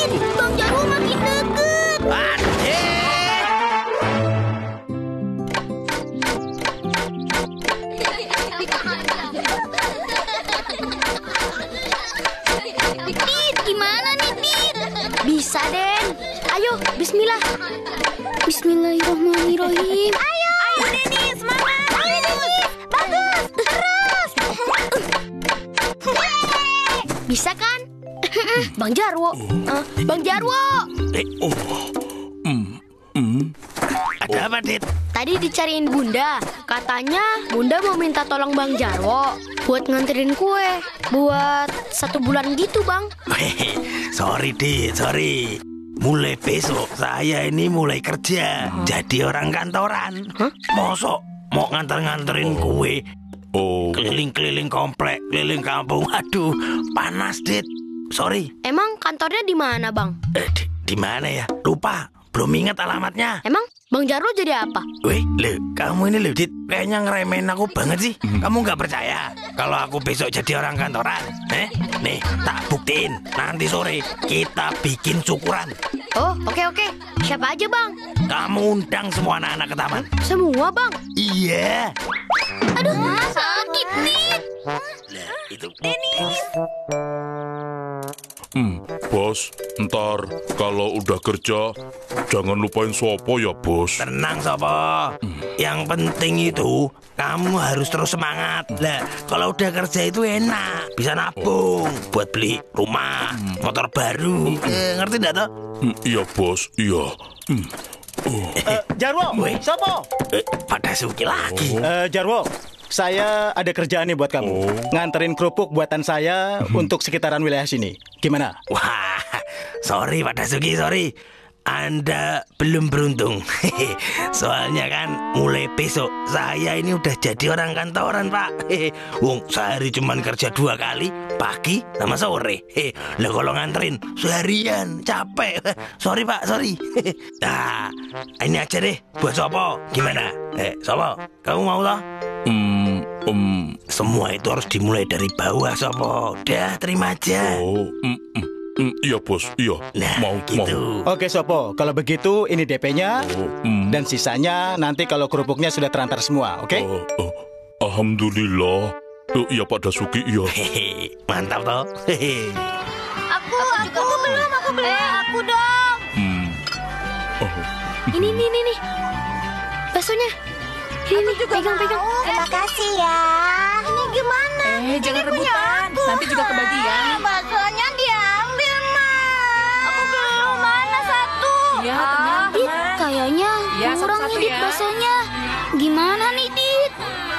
Bang Jarwo makin deket. Dit, gimana nih, Dit? Bisa, Den. Ayo, bismillah. Bismillahirrahmanirrahim. Ayo Denis, semangat. Ayo Denis, bagus, terus. Bisa kan? Bang Jarwo. Bang Jarwo. Ada apa, Dit? Tadi dicariin Bunda. Katanya Bunda mau minta tolong Bang Jarwo buat nganterin kue. Buat 1 bulan gitu, Bang. Sorry, Dit, sorry. Mulai besok saya ini mulai kerja jadi orang kantoran. Mosok mau nganterin kue. Keliling-keliling komplek, keliling kampung. Aduh, panas, Dit. Sorry. Emang kantornya di mana, Bang? Di mana ya? Lupa. Belum ingat alamatnya. Emang Bang Jarwo jadi apa? Weh, kamu ini Dit, kayaknya ngeremehin aku banget sih. Kamu nggak percaya kalau aku besok jadi orang kantoran? Nih, tak buktiin. Nanti sore kita bikin syukuran. Oh, oke. Siapa aja, Bang? Kamu undang semua anak-anak ke taman. Semua, Bang. Iya. Aduh, sakit, Dit. Lah, itu. Bos, ntar kalau udah kerja jangan lupain Sopo ya, Bos. Tenang, Sopo. Yang penting itu kamu harus terus semangat. Lah, kalau udah kerja itu enak, bisa nabung buat beli rumah, motor baru. Ngerti enggak toh? Iya, Bos. Iya. Jarwo, Weh. Sopo? Pada Suki lagi. Jarwo, saya ada kerjaan nih buat kamu. Nganterin kerupuk buatan saya untuk sekitaran wilayah sini. Gimana? Wah, sorry Pak Dasuki, sorry. Anda belum beruntung. Soalnya kan mulai besok saya ini udah jadi orang kantoran, Pak. Wong sehari cuman kerja 2 kali, pagi sama sore. Lah kalau nganterin seharian capek. Sorry Pak, sorry. Nah, ini aja deh buat Sopo. Gimana? Sopo, kamu mau toh? Semua itu harus dimulai dari bawah, Sopo. Udah, terima aja. Iya, Bos. Iya. Nah, mau. gitu. Oke, Sopo. Kalau begitu, ini DP-nya. Dan sisanya nanti kalau kerupuknya sudah terantar semua, oke? Alhamdulillah. Iya, Pak Dasuki, iya. Mantap toh. Aku belum. Aku dong. Ini nih. Baksonya. Ini juga pegang. Terima kasih ya. Ini gimana? Jangan rebutan. Nanti juga kebagian. Baksonya diambil, Mas. Aku belum. Mana satu? Ya, tenang. Dit, kayaknya Ya, kurang satu-satu nih, Dit, ya. baksonya. Gimana nih, Dit?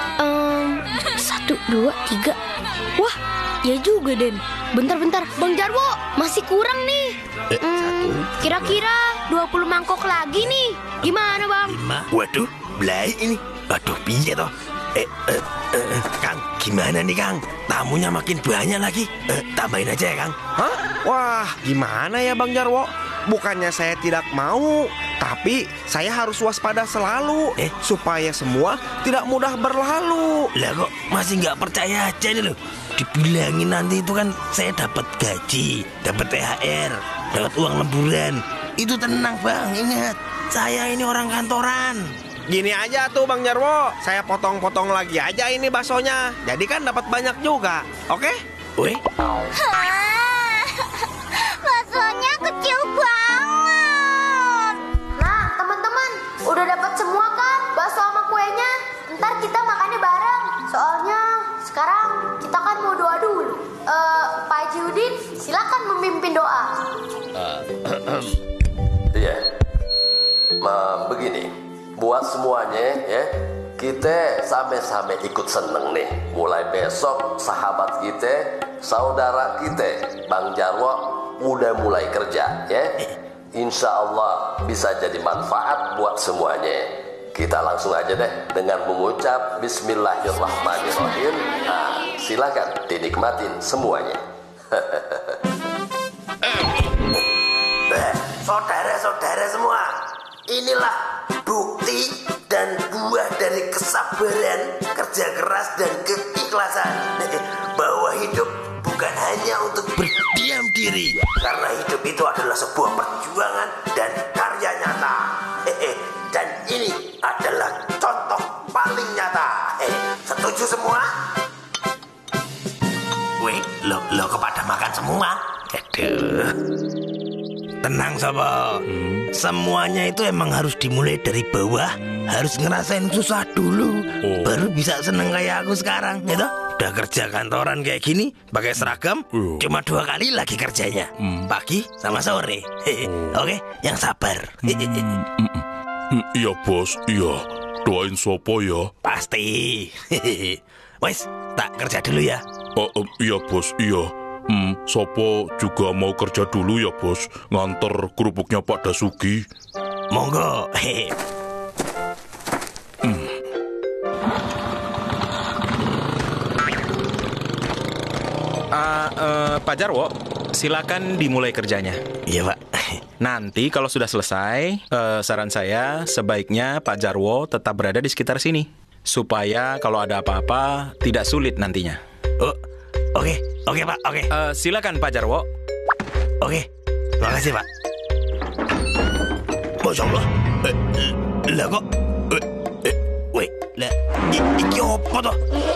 1, 2, 3. Wah, ya juga, Den. Bentar, Bang Jarwo, masih kurang nih. Kira-kira 20 mangkok lagi nih. Gimana, Bang? 5. Waduh, belai ini. Aduh, piye toh? Kang, gimana nih, Kang? Tamunya makin banyak lagi. Tambahin aja ya, Kang. Hah? Wah, gimana ya Bang Jarwo? Bukannya saya tidak mau, tapi saya harus waspada selalu supaya semua tidak mudah berlalu. Lah kok masih nggak percaya aja nih loh. Dibilangin nanti itu kan saya dapat gaji, dapat THR, dapat uang lemburan. Itu tenang, Bang, ingat. Saya ini orang kantoran. Gini aja tuh Bang Jarwo, saya potong-potong lagi aja ini baksonya. Jadi kan dapat banyak juga, oke? Weh, Baksonya kecil banget. Nah, teman-teman, udah dapat semua kan bakso sama kuenya? Ntar kita makannya bareng. Soalnya sekarang kita kan mau doa dulu. Pak Haji Udin, silakan memimpin doa. Iya. Begini, buat semuanya ya, kita sama-sama ikut seneng nih. Mulai besok sahabat kita, saudara kita, Bang Jarwo udah mulai kerja ya. Insya Allah bisa jadi manfaat buat semuanya. Kita langsung aja deh dengan mengucap Bismillahirrahmanirrahim. Nah, silakan dinikmatin semuanya. saudara-saudara semua, inilah bukti dan buah dari kesabaran, kerja keras dan keikhlasan. Bahwa hidup bukan bukan hanya untuk berdiam diri, karena hidup itu adalah sebuah perjuangan dan karya nyata. Dan ini adalah contoh paling nyata. Setuju semua? Weh, lo kepada makan semua. Aduh. Tenang Sopo. Semuanya itu emang harus dimulai dari bawah. Harus ngerasain susah dulu, baru bisa seneng kayak aku sekarang, gitu. Udah kerja kantoran kayak gini, pakai seragam, cuma 2 kali lagi kerjanya, pagi sama sore. Oke, yang sabar. Iya bos, iya. Doain Sopo ya. Pasti. Wes, tak kerja dulu ya. Iya bos, iya. Sopo juga mau kerja dulu ya bos. Nganter kerupuknya Pak Dasuki. Monggo. Pak Jarwo, silakan dimulai kerjanya. Iya Pak. Nanti kalau sudah selesai, saran saya sebaiknya Pak Jarwo tetap berada di sekitar sini, supaya kalau ada apa-apa tidak sulit nantinya. Oke Pak, oke. Silakan Pak Jarwo. Oke, terima kasih Pak. Masya Allah. Lah kok, wait, lah, iki apa toh?